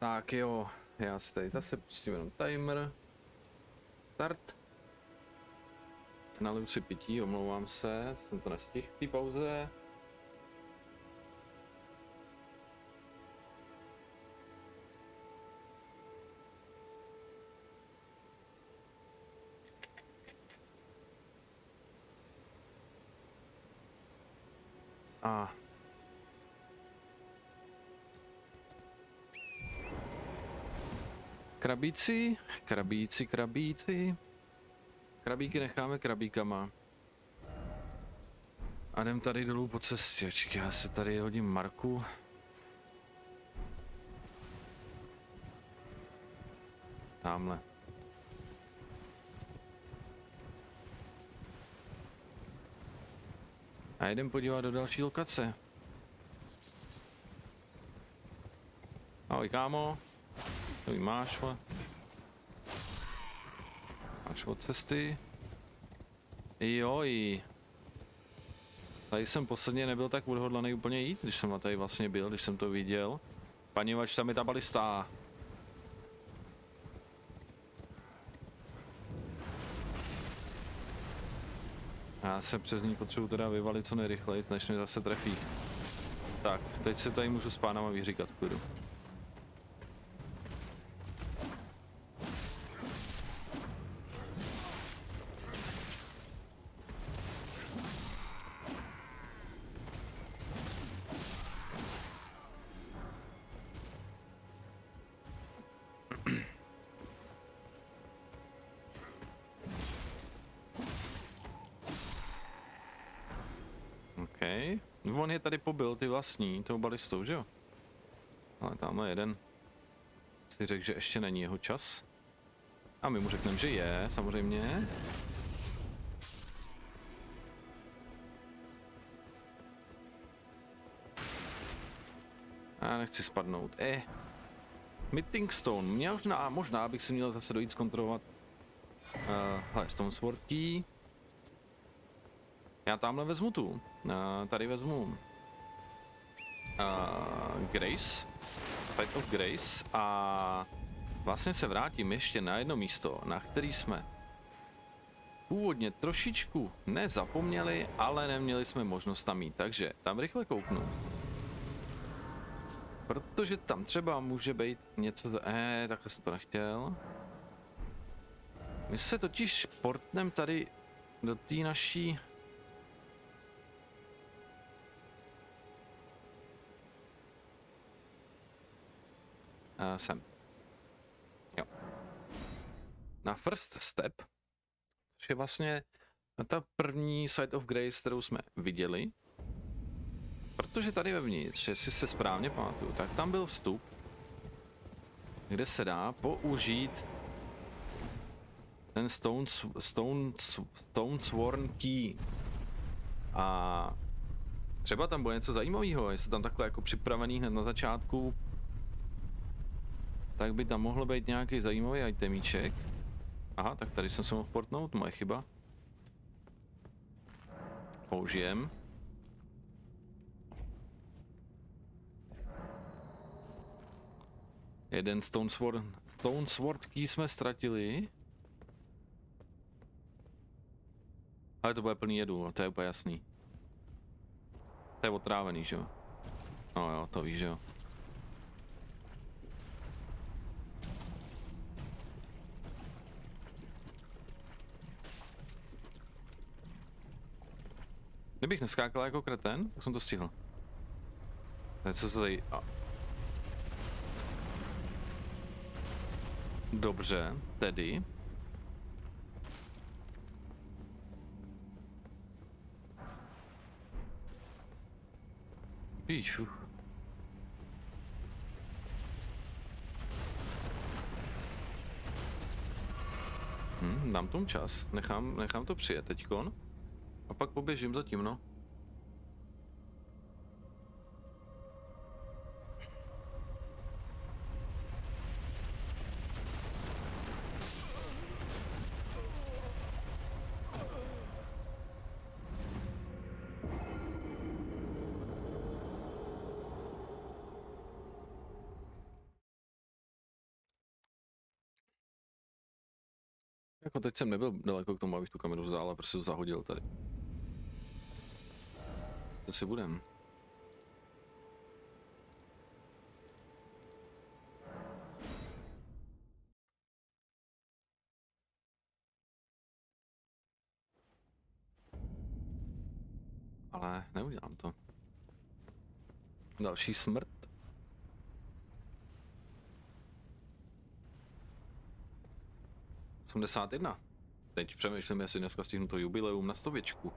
Tak jo, já si tady zase pustím jenom timer. Start. Naliju si pití, omlouvám se, jsem to nestihl v té pauze. A krabíci, krabíci, krabíci. Krabíky necháme krabíkama. A jdem tady dolů po cestě. Čekaj, já se tady hodím Marku. Támhle. A jdem podívat do další lokace. Ahoj kámo. Co jí máš, vole? Máš od cesty? Joj. Tady jsem posledně nebyl tak odhodlaný úplně jít, když jsem na tady vlastně byl, když jsem to viděl. Paněvač, tam je ta balista. Já se přes ní potřebuji teda vyvalit co nejrychleji, než mě zase trefí. Tak, teď se tady můžu s pánama vyříkat v klidu. Okay. On je tady pobil ty vlastní, tou balistou, že jo? Ale tamhle jeden si řekl, že ještě není jeho čas. A my mu řekneme, že je, samozřejmě. Já nechci spadnout. Meeting Stone. Možná bych si měl zase dojít zkontrolovat. Hele, Stone Sword Key. Já tamhle vezmu tu. Tady vezmu Grace. Fight of Grace. A vlastně se vrátím ještě na jedno místo, na který jsme původně trošičku nezapomněli, ale neměli jsme možnost tam jít. Takže tam rychle kouknu. Protože tam třeba může být něco za... takhle jsem to nechtěl. My se totiž portnem tady do té naší... sem. Jo. Na First Step, což je vlastně ta první Site of Grace, kterou jsme viděli. Protože tady vevnitř, jestli se správně pamatuju, tak tam byl vstup, kde se dá použít ten Stone Sworn Key. A třeba tam bude něco zajímavého, jestli tam takhle jako připravený hned na začátku, tak by tam mohlo být nějaký zajímavý itemíček. Aha, tak tady jsem se mohl portnout, moje chyba. Použijem. Jeden Stone Sword Key jsme ztratili. Ale to bude plný jedu, to je úplně jasný. To je otrávený, že jo? No jo, to víš, že jo. Kdybych neskákal jako kreten, tak jsem to stihl. Tak co se tady... Dobře, tedy... Píšu. Dám tomu čas, nechám to přijet teďkon. A pak poběžím zatím, no. jako teď jsem nebyl daleko k tomu, abych tu kameru vzal a prostě to zahodil tady. To si budem. Ale neudělám to. Další smrt. ...81. Teď přemýšlím, jestli dneska stihnu to jubileum na 100.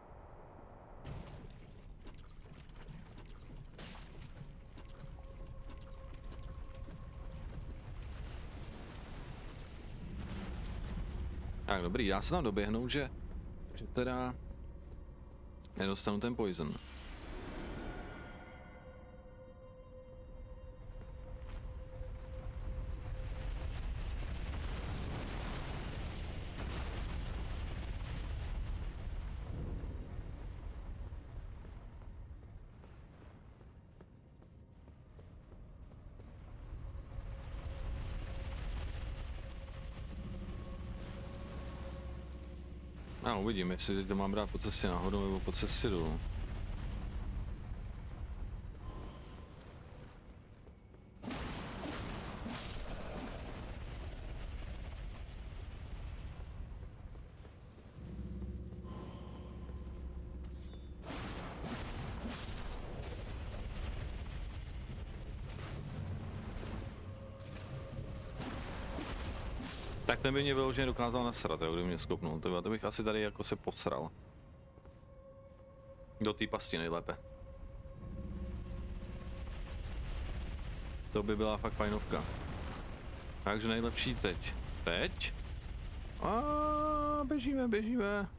Tak dobrý, já se tam doběhnout, že teda nedostanu ten poison. A uvidím, jestli to mám brát po cestě nahoru nebo po cestě dolů. Tak ten by mě vyloženě dokázal nasrat, jo, kdyby mě skopnul, to bych asi tady jako se posral. Do té pasti nejlépe. To by byla fakt fajnovka. Takže nejlepší teď. Teď? A běžíme, běžíme.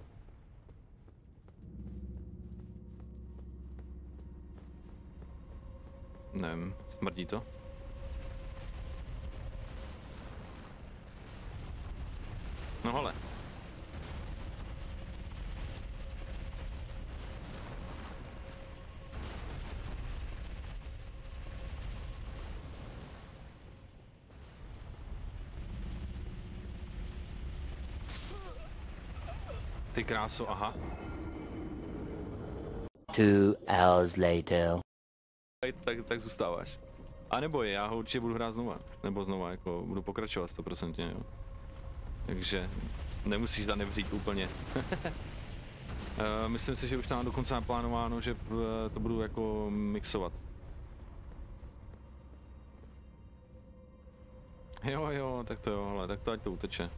Nevím, smrdí to? No hele. Ty kráso, aha. 2 hours later. Tak zůstáváš. A nebo já ho určitě budu hrát znova. Nebo znova, jako budu pokračovat 100%, jo. Takže nemusíš za nevřít úplně. Myslím si, že už tam dokonce naplánováno, že to budu jako mixovat. Jo, tak to jo, hele, tak to ať to uteče.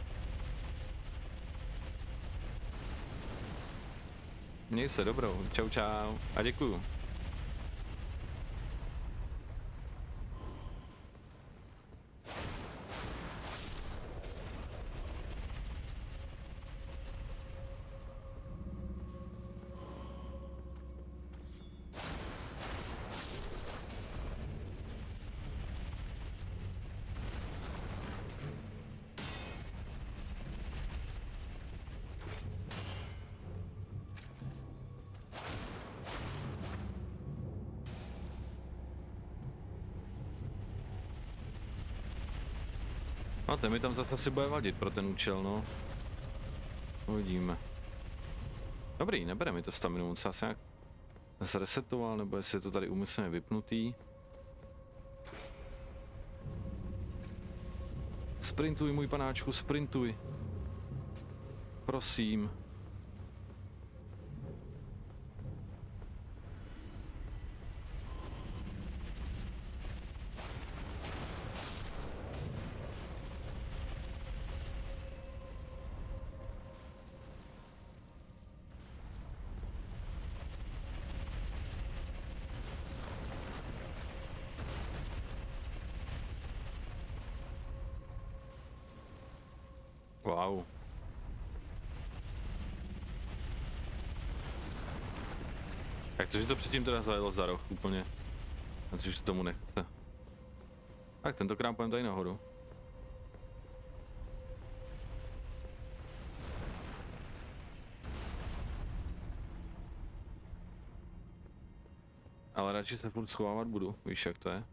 Měj se dobrou, čau čau a děkuju. No ten mi tam zase asi bude vadit pro ten účel, no. Uvidíme. Dobrý, nebere mi to staminu, on se asi nějak zresetoval, nebo jestli je to tady úmyslně vypnutý. Sprintuj, můj panáčku, sprintuj. Prosím. Wow. Tak to, že to předtím teda zajelo za roh úplně. A to, že se tomu nechce. Tak tentokrát půjdeme tady nahoru. Ale radši se furt schovávat budu, víš jak to je.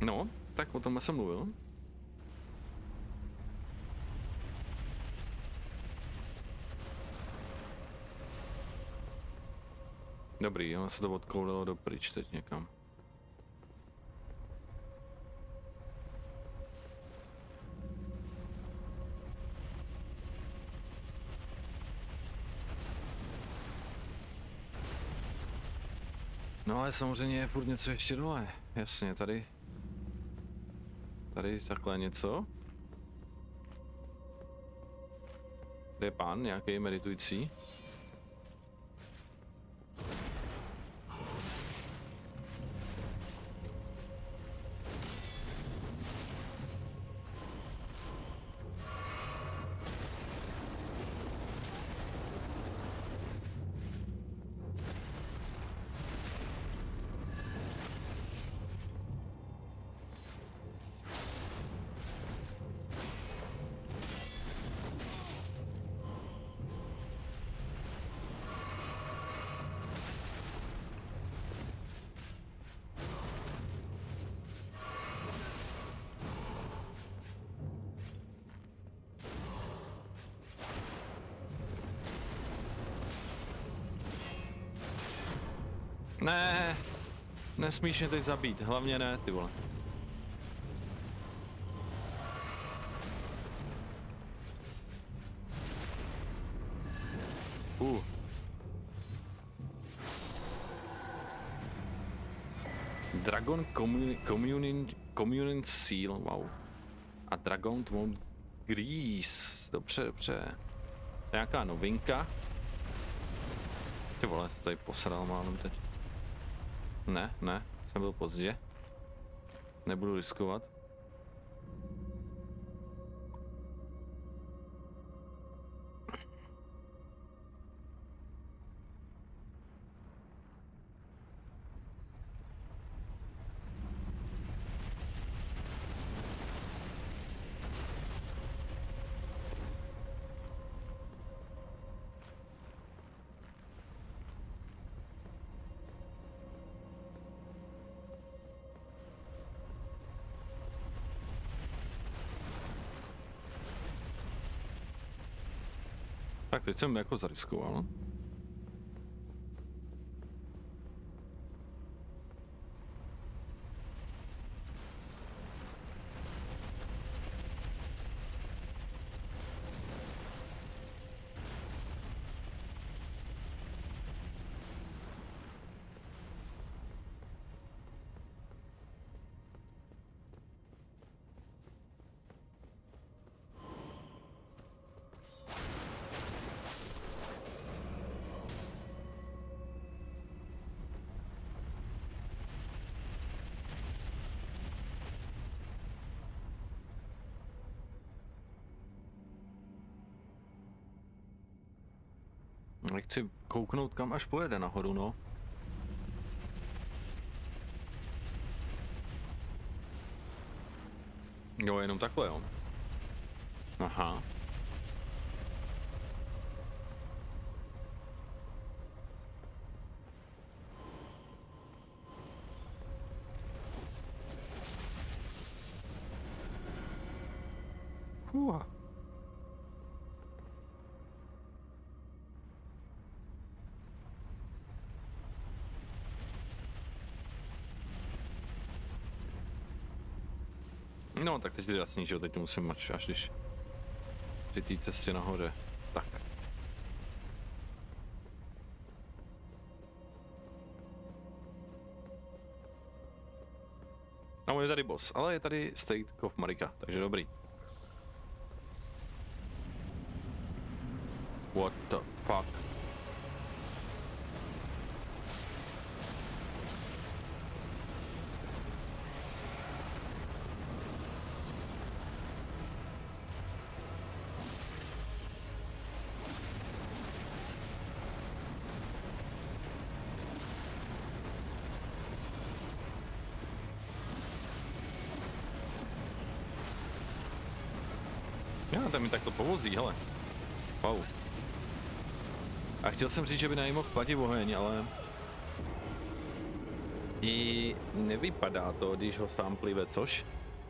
No, tak o tom jsem mluvil. Dobrý, ono se to odkoulilo dopryč teď někam. No ale samozřejmě je furt něco ještě dole. Jasně, tady takhle něco. Kde je pán nějaký meditující? Ne, nesmíš mě teď zabít, hlavně ne, ty vole. Dragon Communion Seal, wow. A Dragon Mount Grease, dobře, dobře. Nějaká novinka. Ty vole, to tady posral málem teď. Ne, jsem byl pozdě. Nebudu riskovat. Tak teď jsem jako zariskoval. Chci kouknout, kam až pojede nahoru, no. Jo, jenom takhle, jo. Aha. No, tak teď je jasný, že teď musím až když při té cestě nahoře. Tak. A on je tady boss, ale je tady State of Marika, takže dobrý. What the fuck? Já, tam mi tak to povozí, hele. Wow. A chtěl jsem říct, že by na něj mohl platit oheň, ale... I nevypadá to, když ho sám plive, což?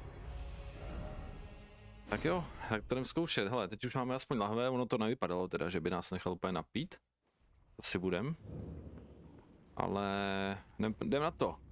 Tak jo, tak to jdem zkoušet. Hele, teď už máme aspoň lahve, ono to nevypadalo teda, že by nás nechal úplně napít. Asi budem. Ale jdem na to.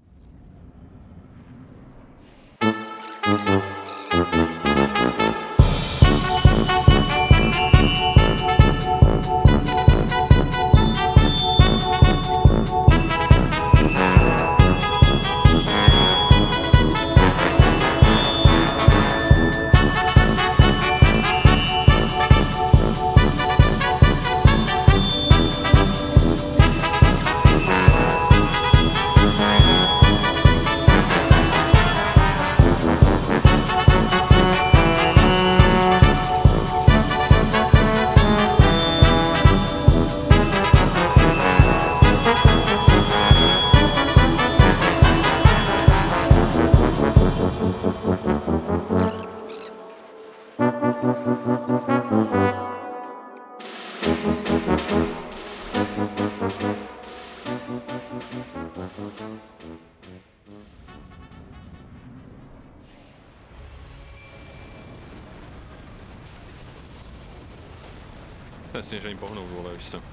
Jasně, že ani pohnout, vole, víš co.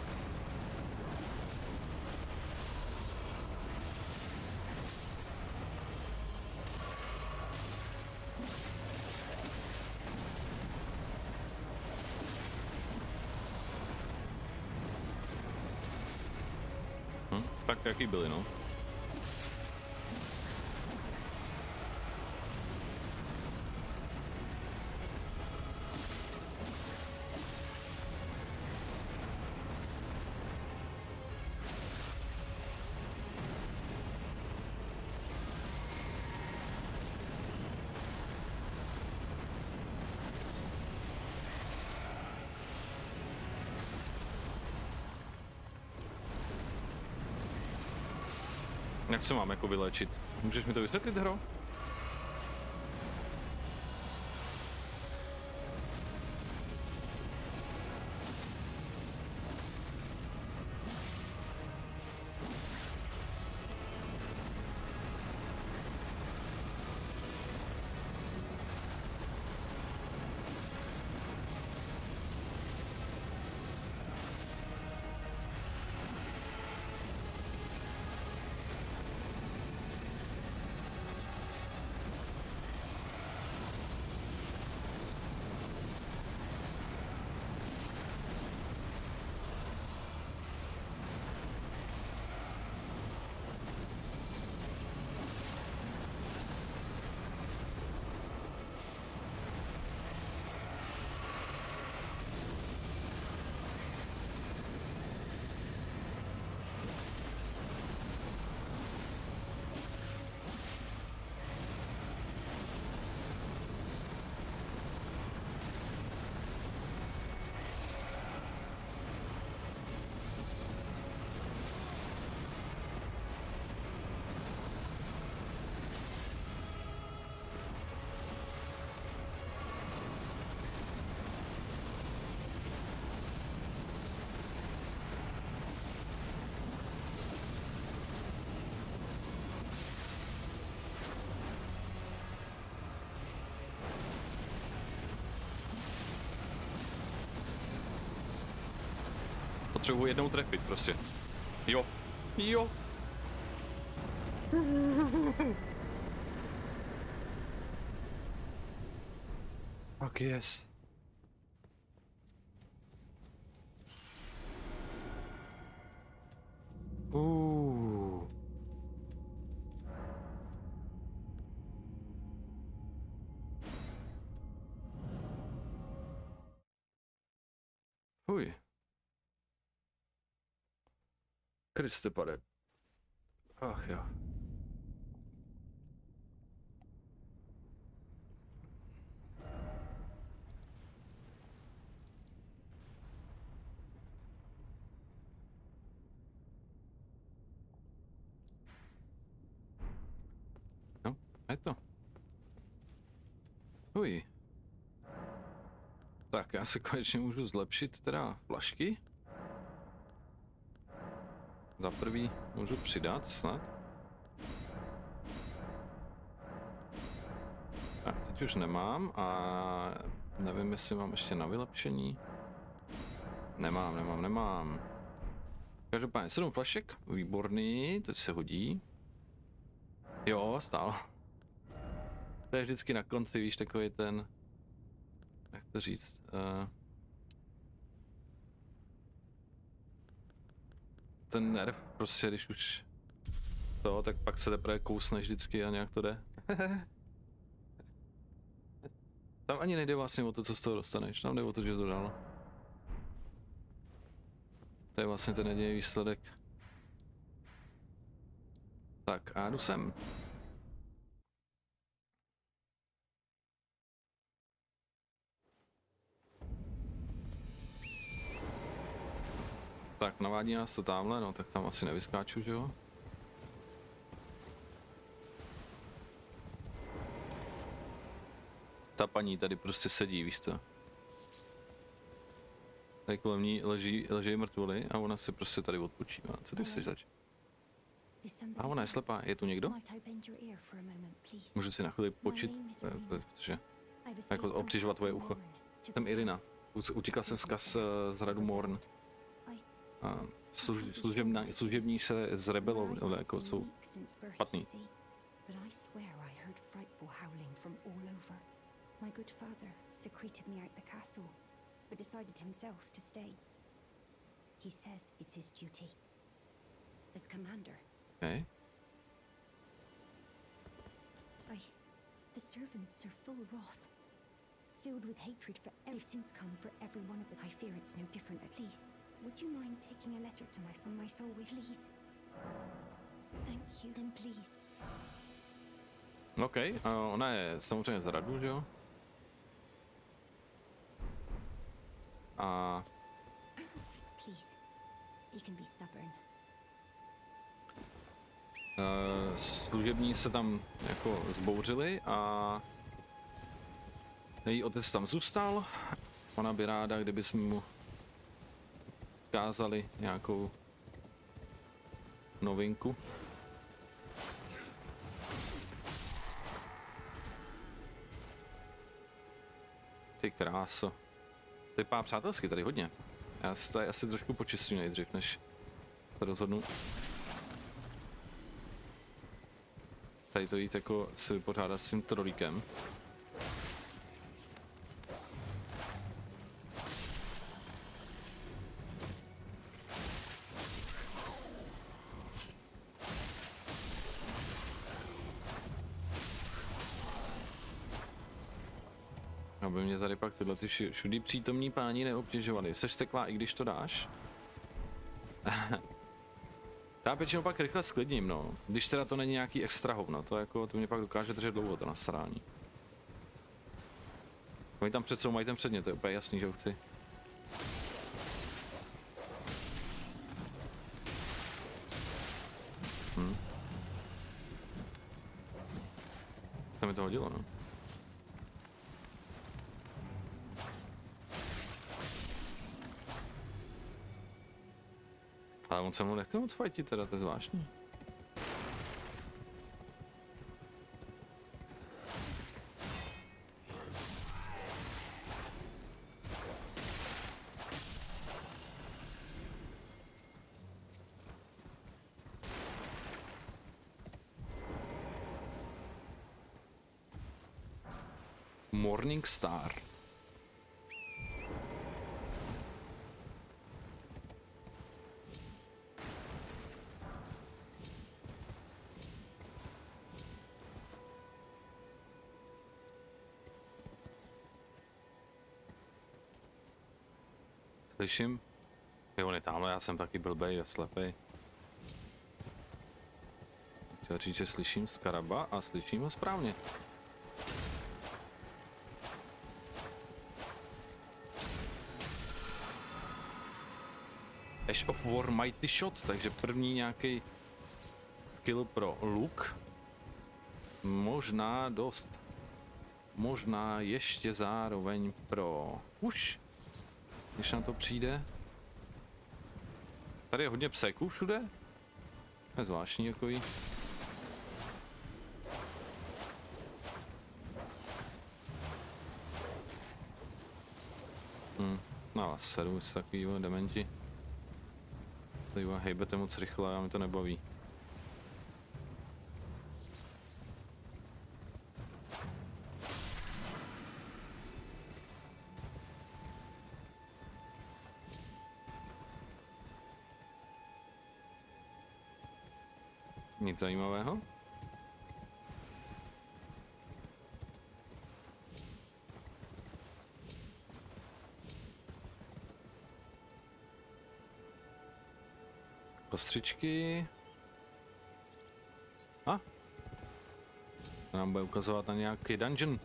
Tak jaký byly, no? Jak se mám jako vylečit? Můžeš mi to vysvětlit, hro? Potřebuji jednou trefit, prostě. Jo. Jo. Tak jest. Fuj. Kriste pane. Ach jo. No, je to. Fuj. Tak, já si konečně můžu zlepšit teda flašky. Za prvý můžu přidat snad. teď už nemám a nevím, jestli mám ještě na vylepšení. Nemám. Každopádně 7 flašek, výborný, to se hodí. Jo, stálo. To je vždycky na konci, víš, takový ten, jak to říct, ten nerv, prostě když už to, tak pak se teprve kousneš vždycky a nějak to jde. Tam ani nejde vlastně o to, co z toho dostaneš, tam jde o to, že to dalo. To je vlastně ten jediný výsledek. Tak a jdu sem. Tak navádí nás to tamhle, no tak tam asi nevyskáču, že jo? Ta paní tady prostě sedí, víš to? Tady kolem ní leží mrtvoly a ona si prostě tady odpočívá. Co ty chceš zač? A ona je slepá. Je tu někdo? Můžu si na chvíli počít, protože jako obtěžovat tvoje ucho. Jsem Irina. Utíkal jsem vzkaz z hradu Morn. Služební se z rebelů, jako jsou špatný. My good father secreted me out the castle, but decided himself to stay. He says it's his duty. As commander. Okay. The servants are full wrath, filled with hatred for every sin's come for every one of them. I fear it's no different at least. Would you mind taking a letter to from my soul with, please? Thank you, then please. OK, ona je samozřejmě z hradu, že jo? A služební se tam jako zbouřili a její otec tam zůstal. Ona by ráda, kdyby jsme mu ukázali nějakou novinku. Ty kráso. To vypadá přátelsky tady hodně. Já si tady asi trošku počistím nejdřív, než se rozhodnu. Tady to jít jako si vypořádat s tím trolíkem. Aby mě tady pak tyhle ty všudy přítomní páni neobtěžovali. Seš steklá, i když to dáš? Já většinou pak rychle sklidním, no. Když teda to není nějaký extra hovno, to jako, to mě pak dokáže držet dlouho, to nasrání. Oni tam před sebou mají ten předmět, to je úplně jasný, že ho chci. To mi to hodilo, no. Ale on se mnou nechce moc fajtit teda, to je zvláštní. Morning Star. Slyším? Jo, on je tamhle, já jsem taky blbej a slepej. Chtěl říct, že slyším skaraba a slyším ho správně. Ash of War Mighty Shot, takže první nějaký skill pro luk. Možná dost. Možná ještě zároveň pro push, když na to přijde. Tady je hodně pseků všude. Je zvláštní takový. No vás seru, jste takový dementi. Se hejbete moc rychle a mi to nebaví. Nic zajímavého? Kostřičky. A? To nám bude ukazovat na nějaký dungeon.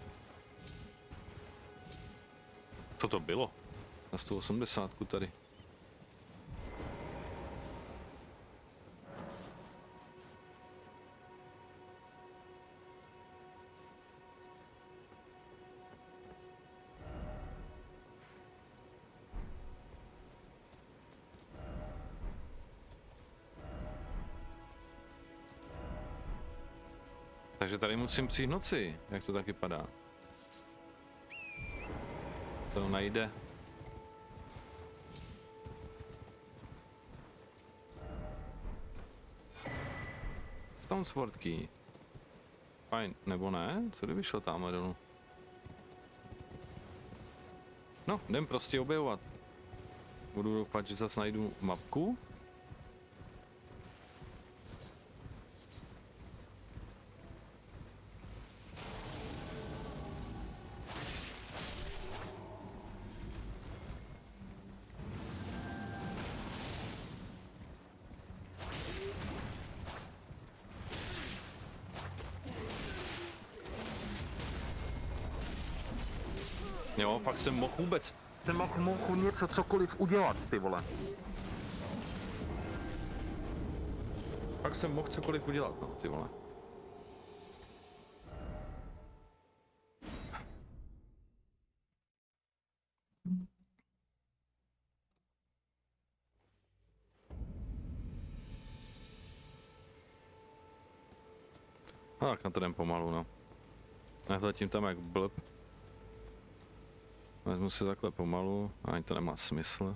Co to bylo? Na 180 tady. Takže tady musím přijít noci, jak to tak vypadá. To najde. Stone Sword Key. Fajn, nebo ne? Co kdyby šel tamhle dolů? No, jdem prostě objevovat. Budu doufat, že zase najdu mapku. Jo, fakt jsem mohl vůbec. Jsem mohl něco, cokoliv udělat, ty vole. Fakt jsem mohl cokoliv udělat, no, ty vole. Tak, na to jdem pomalu, no. Nevletím tam jak blb. Vezmu si takhle pomalu, ani to nemá smysl.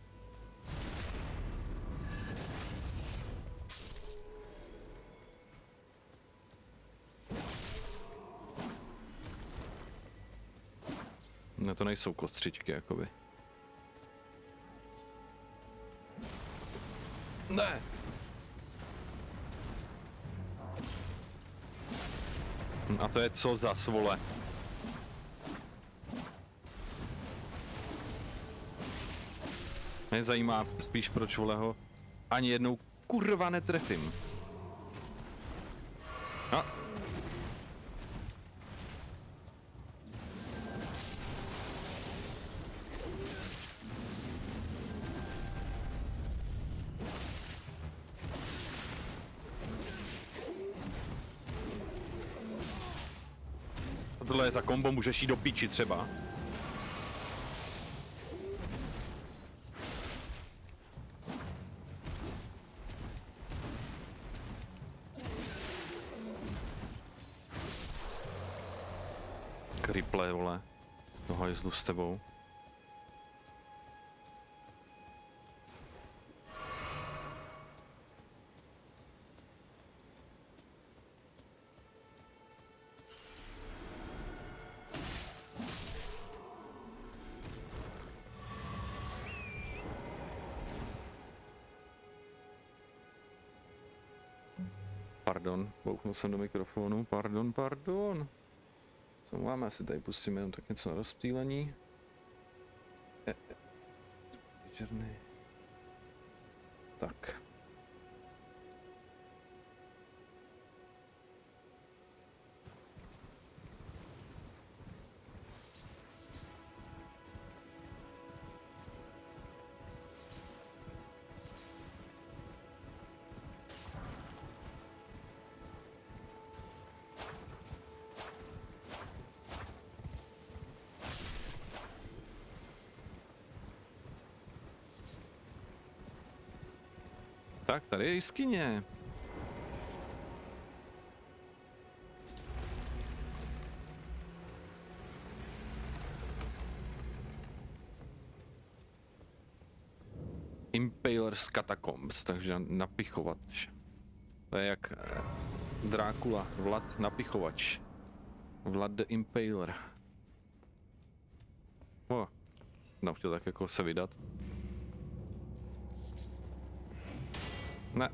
No to nejsou kostřičky, jakoby. Ne! A to je co za svole? Mě zajímá spíš, proč vole ho ani jednou kurva netrefím. No. Tohle je za kombo, můžeš jít do piči třeba. Kriple, vole. No hajzlu s tebou. Pardon, bouchnul jsem do mikrofonu, pardon. Co máme, asi tady pustíme jenom tak něco na rozptýlení. Černý. Tak. Tak, tady je jeskyně. Impaler's Catacombs, takže napichovač. To je jak Drákula, Vlad napichovač. Vlad the Impaler. No, chtěl tak jako se vydat. Ne.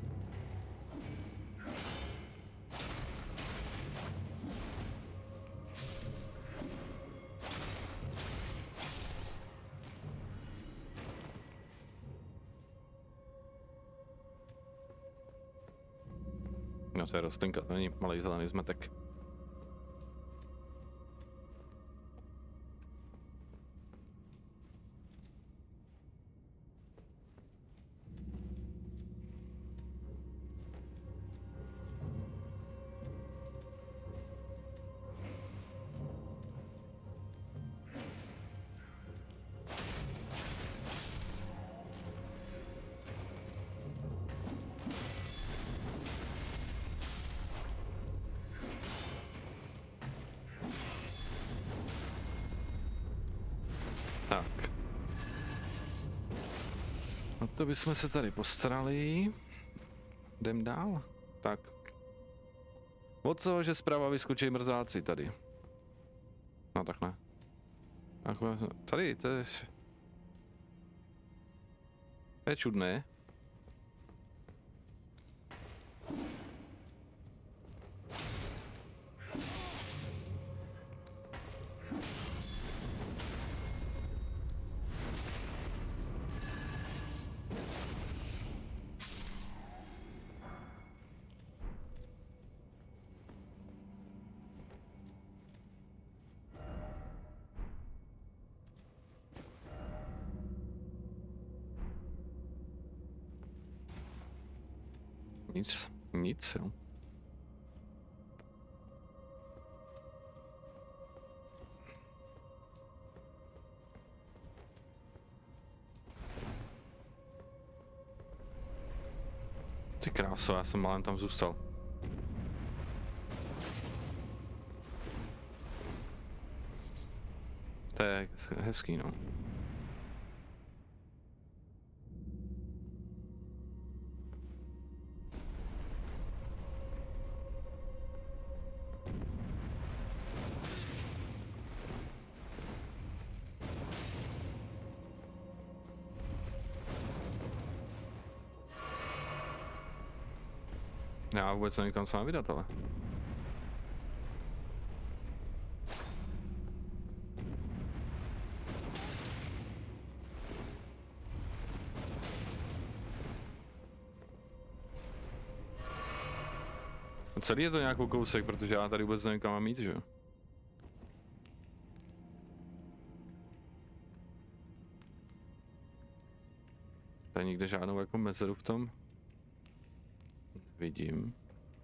No to je rostlinka, to není malý zelený zmetek. Tak. No to bychom se tady postarali. Jdem dál. Tak. Od co, že zprava vyskočí mrzáci tady. No tak ne. Tady, to je čudné. Nic, jo. Ty kráso, já jsem málem tam zůstal. To je hezký, no. Já vůbec nevím, kam se mám vydat, ale. Celý je to nějakou kousek, protože já tady vůbec nevím, kam mám jít, že jo? Tady nikde žádnou jako mezeru v tom vidím.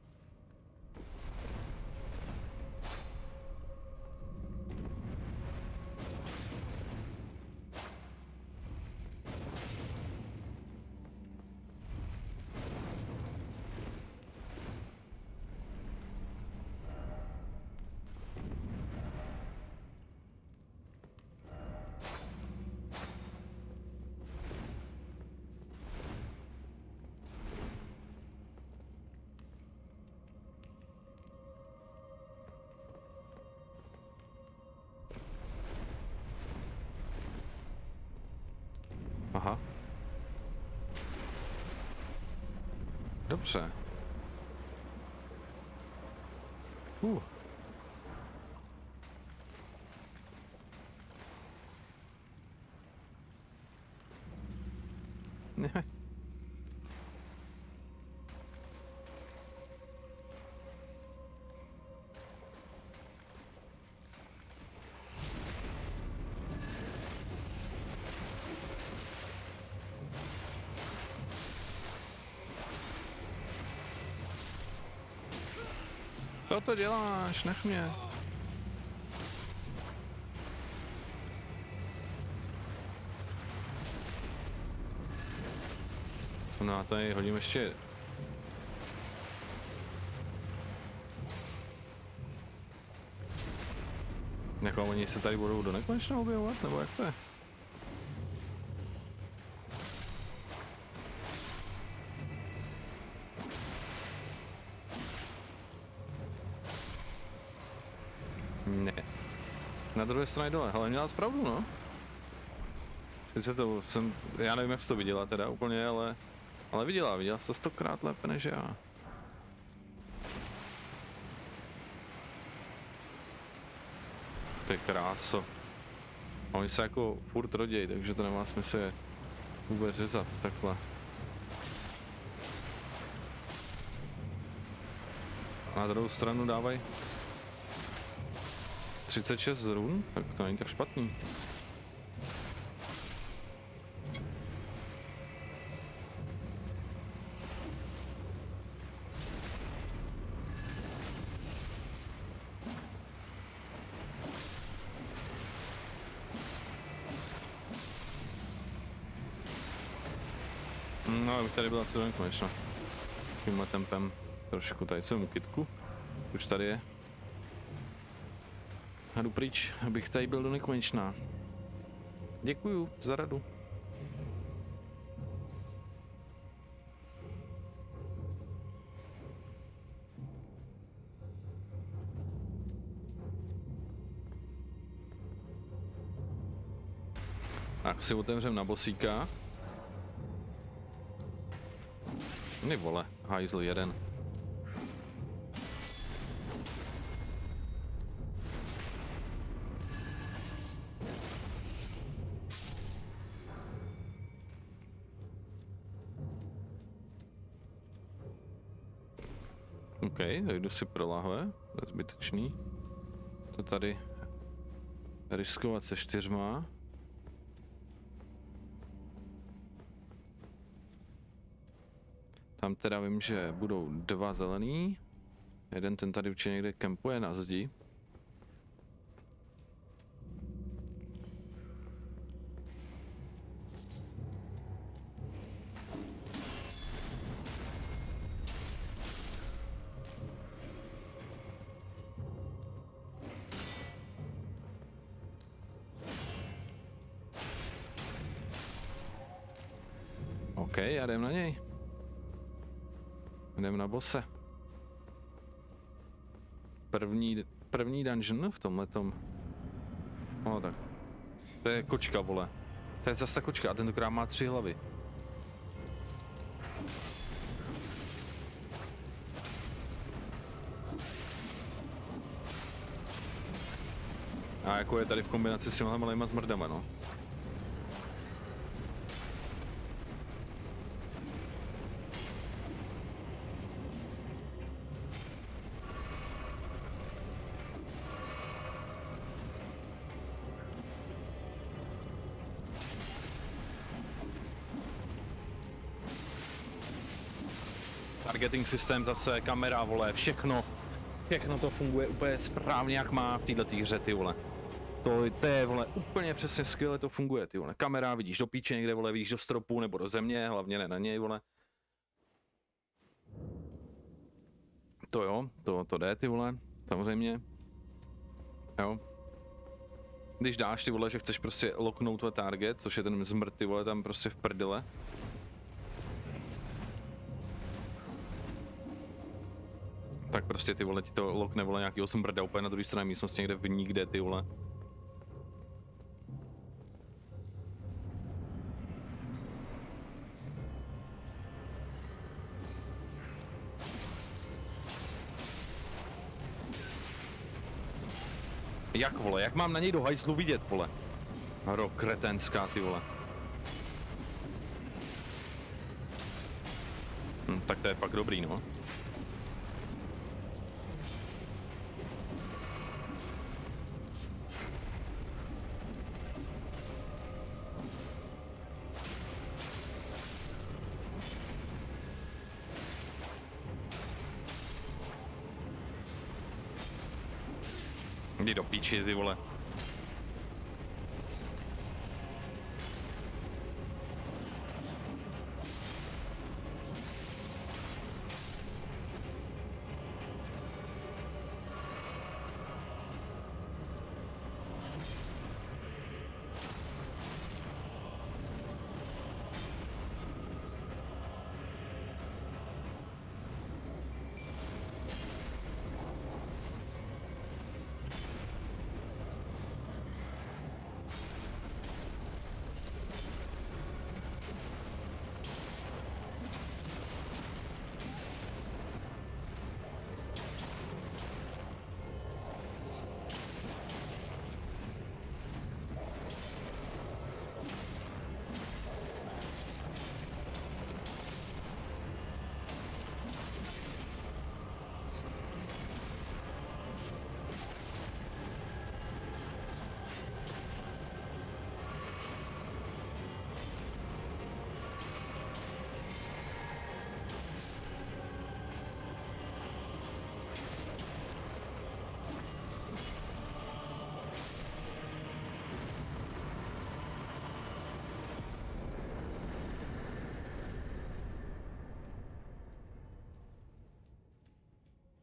Aha. Dobře. Ne. Co to děláš? Nech mě. No a tady hodím ještě. Jako oni se tady budou do nekonečna objevovat, nebo jak to je? Ne. Na druhé straně dole, ale měla pravdu, no. Sice to jsem, já nevím, jak jsi to viděla teda úplně, ale viděla jsi to 100krát lépe než já. To je kráso. A oni se jako furt rodějí, takže to nemá smysl je vůbec řezat takhle. Na druhou stranu dávají 36 run, tak to není tak špatný. No, abych tady byla celý konečná. Tímhle tempem trošku tady jsem u kitku. Už tady je. A jdu pryč, abych tady byl do nekonečná. Děkuju za radu. Tak si otevřem na bosíka. Ty vole, hajzl jeden. OK, dojdu si pro lahve, to je zbytečný. To tady riskovat se 4. Tam teda vím, že budou 2 zelený. Jeden ten tady určitě někde kempuje na zdi. OK, já jdem na něj. Jdem na bose. První dungeon v tomhletom. No tak. To je kočka, vole. To je zase ta kočka a tentokrát má 3 hlavy. A jako je tady v kombinaci s těma malýma zmrdama, no. Targeting systém zase, kamera, vole, všechno to funguje úplně správně, jak má v této hře, ty vole. To je, vole, úplně přesně skvěle to funguje, ty vole. Kamera, vidíš do píče někde, vole, vidíš do stropu nebo do země, hlavně ne na něj, vole. To jo, to jde, ty vole, samozřejmě. Jo. Když dáš, ty vole, že chceš prostě locknout tvůj target, což je ten zmrt, ty vole, tam prostě v prdele. Tak prostě ty vole, ti to lokne, vole, nějakýho smrda úplně na druhé straně místnosti, někde v nikde, ty vole. Jak, vole, jak mám na něj do hajzlu vidět, vole? Hro kretenská, ty vole. Tak to je fakt dobrý, no. Jdi do píči, ty vole.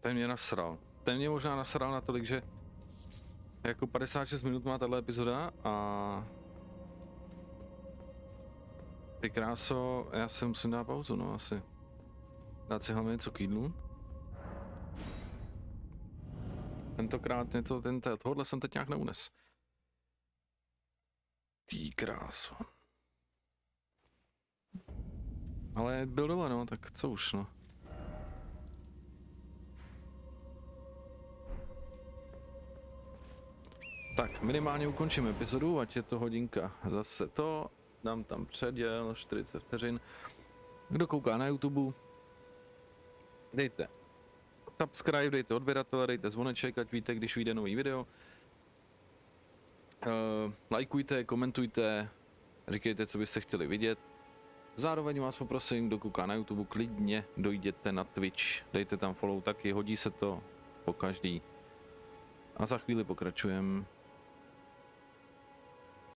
Ten mě nasral. Ten mě možná nasral natolik, že jako 56 minut má tato epizoda a ty kráso, já si musím dát pauzu, no asi. Dát si hlavně něco k jídlu. Tentokrát mě to, tohle jsem teď nějak neunes. Ty kráso. Ale byl dole, no, tak co už, no. Tak, minimálně ukončím epizodu, ať je to hodinka. Zase to, dám tam předěl, 40 vteřin. Kdo kouká na YouTube, dejte subscribe, dejte odběratele, dejte zvoneček, ať víte, když vyjde nový video. Lajkujte, komentujte, říkejte, co byste chtěli vidět. Zároveň vás poprosím, kdo kouká na YouTube, klidně dojděte na Twitch, dejte tam follow taky, hodí se to po každý. A za chvíli pokračujeme.